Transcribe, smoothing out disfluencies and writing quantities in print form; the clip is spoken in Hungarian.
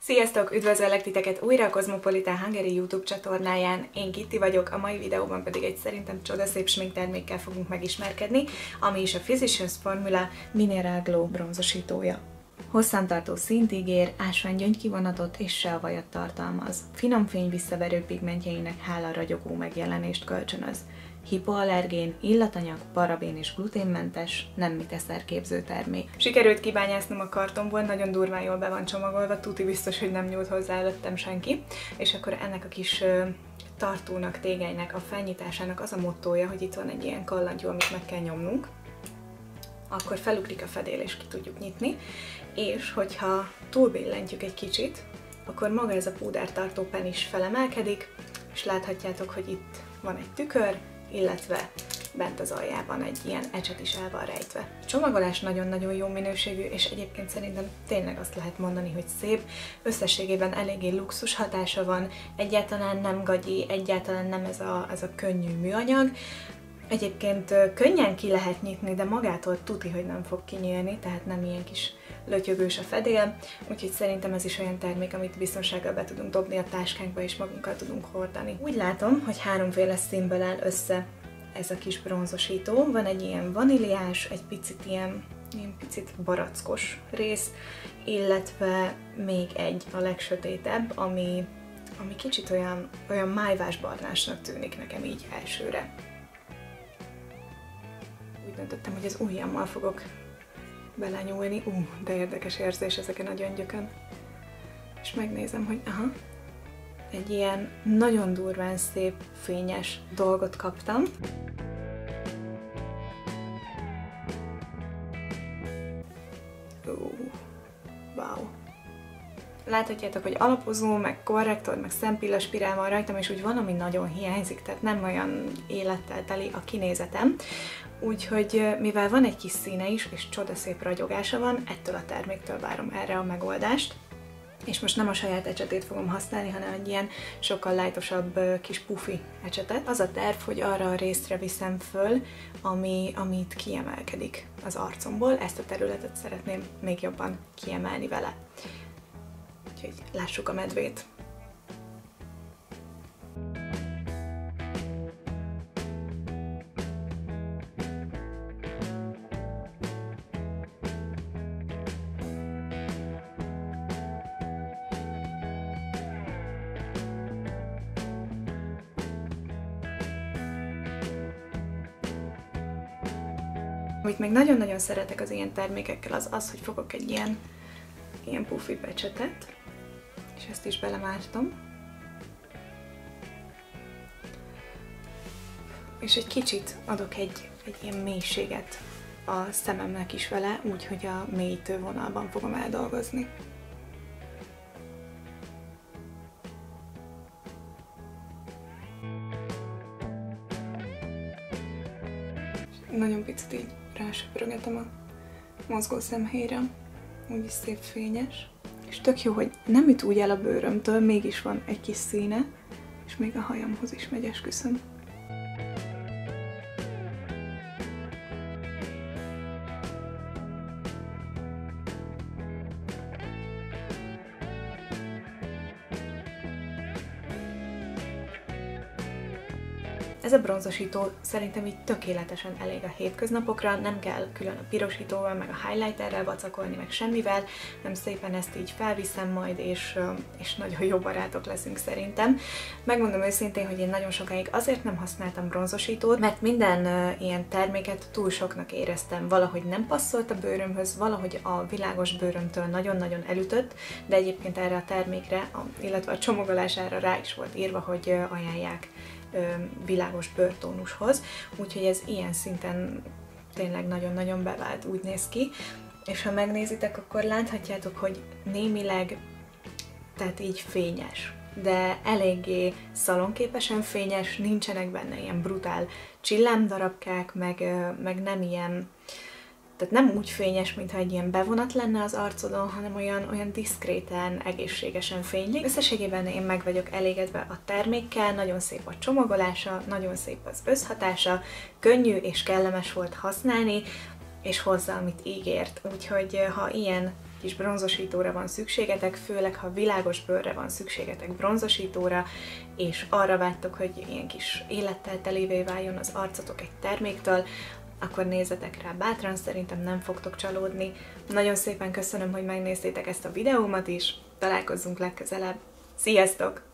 Sziasztok! Üdvözöllek titeket újra a Cosmopolitan Hungary YouTube csatornáján. Én Kitti vagyok, a mai videóban pedig egy szerintem csodaszép sminktermékkel fogunk megismerkedni, ami is a Physicians Formula Mineral Glow bronzosítója. Hosszantartó színt ígér, ásványgyöngykivonatot és seavajat tartalmaz. Finom fény visszaverő pigmentjeinek hála ragyogó megjelenést kölcsönöz. Hipoallergén, illatanyag, parabén és gluténmentes, nem miteszerképző termék. Sikerült kibányásznom a kartonból, nagyon durván jól be van csomagolva, tuti biztos, hogy nem nyúlt hozzá előttem senki. És akkor ennek a kis tartónak, tégelynek, a felnyitásának az a mottója, hogy itt van egy ilyen kallantyú, amit meg kell nyomnunk. Akkor felugrik a fedél és ki tudjuk nyitni, és hogyha túlbillentjük egy kicsit, akkor maga ez a púdertartó pen is felemelkedik, és láthatjátok, hogy itt van egy tükör, illetve bent az aljában egy ilyen ecset is el van rejtve. A csomagolás nagyon-nagyon jó minőségű, és egyébként szerintem tényleg azt lehet mondani, hogy szép. Összességében eléggé luxus hatása van, egyáltalán nem gagyi, egyáltalán nem ez a könnyű műanyag. Egyébként könnyen ki lehet nyitni, de magától tuti, hogy nem fog kinyílni, tehát nem ilyen kis lötyögős a fedél, úgyhogy szerintem ez is olyan termék, amit biztonsággal be tudunk dobni a táskánkba és magunkkal tudunk hordani. Úgy látom, hogy háromféle színből áll össze ez a kis bronzosító. Van egy ilyen vaníliás, egy picit ilyen picit barackos rész, illetve még egy a legsötétebb, ami kicsit olyan májvásbarnásnak tűnik nekem így elsőre. Úgy döntöttem, hogy az ujjammal fogok belenyúlni. De érdekes érzés ezeken a gyöngyökön. És megnézem, hogy egy ilyen nagyon durván szép, fényes dolgot kaptam. Wow! Láthatjátok, hogy alapozó, meg korrektor, meg szempillaspirál van rajtam, és úgy valami nagyon hiányzik, tehát nem olyan élettel teli a kinézetem. Úgyhogy mivel van egy kis színe is, és csodaszép ragyogása van, ettől a terméktől várom erre a megoldást. És most nem a saját ecsetét fogom használni, hanem egy ilyen sokkal lightosabb kis pufi ecsetet. Az a terv, hogy arra a részre viszem föl, amit kiemelkedik az arcomból. Ezt a területet szeretném még jobban kiemelni vele. Úgyhogy lássuk a medvét. Amit még nagyon-nagyon szeretek az ilyen termékekkel, az, hogy fogok egy ilyen pufi becsetet, és ezt is belemártom. És egy kicsit adok egy ilyen mélységet a szememnek is vele, úgyhogy a mélyítő vonalban fogom eldolgozni. Nagyon picit így rásöprögetem a mozgó szemhéjra, úgyis szép fényes. És tök jó, hogy nem üt úgy el a bőrömtől, mégis van egy kis színe, és még a hajamhoz is megy, esküszöm. Ez a bronzosító szerintem így tökéletesen elég a hétköznapokra, nem kell külön a pirosítóval, meg a highlighterrel vacakolni, meg semmivel, nem szépen ezt így felviszem majd, és nagyon jó barátok leszünk szerintem. Megmondom őszintén, hogy én nagyon sokáig azért nem használtam bronzosítót, mert minden ilyen terméket túl soknak éreztem. Valahogy nem passzolt a bőrömhöz, valahogy a világos bőrömtől nagyon-nagyon elütött, de egyébként erre a termékre, illetve a csomagolására rá is volt írva, hogy ajánlják világos bőrtónushoz, úgyhogy ez ilyen szinten tényleg nagyon-nagyon bevált, úgy néz ki. És ha megnézitek, akkor láthatjátok, hogy némileg, tehát így fényes, de eléggé szalonképesen fényes, nincsenek benne ilyen brutál csillámdarabkák, meg nem ilyen, tehát nem úgy fényes, mintha egy ilyen bevonat lenne az arcodon, hanem olyan diszkréten, egészségesen fénylik. Összességében én meg vagyok elégedve a termékkel, nagyon szép a csomagolása, nagyon szép az összhatása, könnyű és kellemes volt használni, és hozza, amit ígért. Úgyhogy ha ilyen kis bronzosítóra van szükségetek, főleg ha világos bőrre van szükségetek bronzosítóra, és arra vágytok, hogy ilyen kis élettel telévé váljon az arcotok egy terméktől, akkor nézzetek rá bátran, szerintem nem fogtok csalódni. Nagyon szépen köszönöm, hogy megnéztétek ezt a videómat is, találkozzunk legközelebb. Sziasztok!